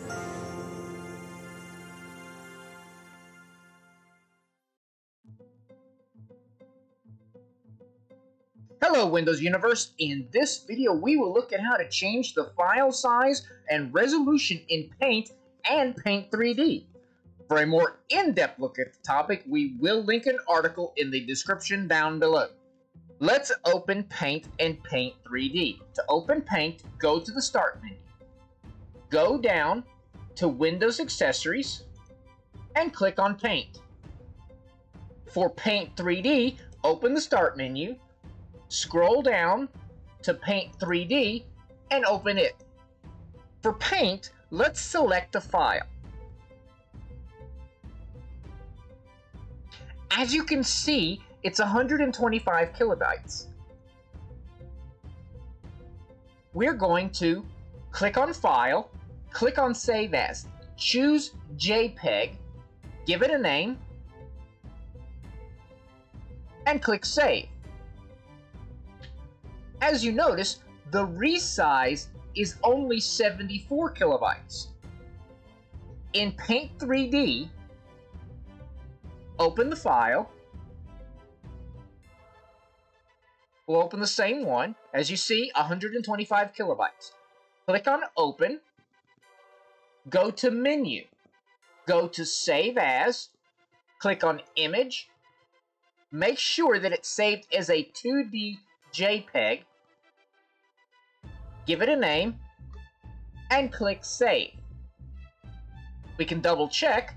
Hello Windows Universe, in this video we will look at how to change the file size and resolution in Paint and Paint 3D. For a more in-depth look at the topic, we will link an article in the description down below. Let's open Paint and Paint 3D. To open Paint, go to the Start menu. Go down to Windows Accessories and click on Paint. For Paint 3D, open the Start menu, scroll down to Paint 3D and open it. For Paint, let's select a file. As you can see, it's 125 kilobytes. We're going to click on File, click on Save As, choose JPEG, give it a name, and click Save. As you notice, the resize is only 74 kilobytes. In Paint 3D, open the file. We'll open the same one. As you see, 125 kilobytes. Click on Open. Go to Menu. Go to Save As. Click on Image. Make sure that it's saved as a 2D JPEG. Give it a name, and click Save. We can double check.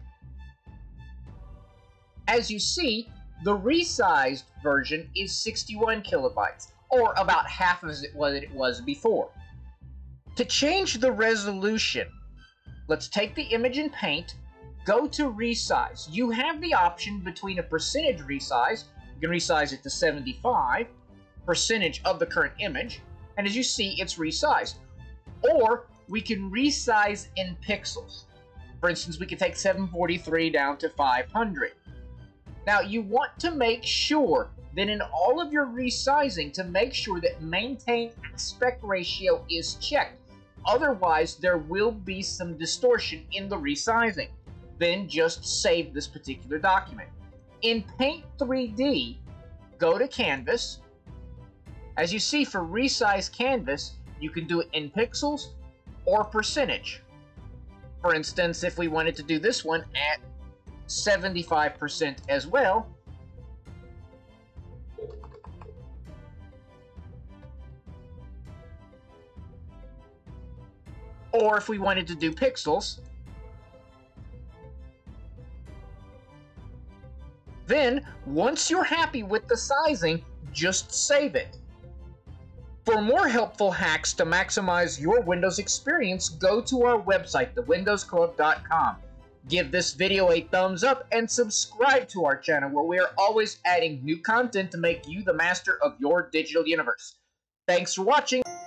As you see, the resized version is 61 kilobytes, or about half of what it was before. To change the resolution, let's take the image in Paint, go to Resize. You have the option between a percentage resize, you can resize it to 75%, of the current image, and as you see, it's resized. Or we can resize in pixels. For instance, we can take 743 down to 500. Now, you want to make sure that in all of your resizing, to make sure that maintain aspect ratio is checked. Otherwise, there will be some distortion in the resizing. Then just save this particular document. In Paint 3D, go to Canvas. As you see, for resize canvas, you can do it in pixels or percentage. For instance, if we wanted to do this one at 75% as well, or if we wanted to do pixels, then once you're happy with the sizing, just save it. For more helpful hacks to maximize your Windows experience, go to our website, thewindowsclub.com. Give this video a thumbs up and subscribe to our channel where we are always adding new content to make you the master of your digital universe. Thanks for watching.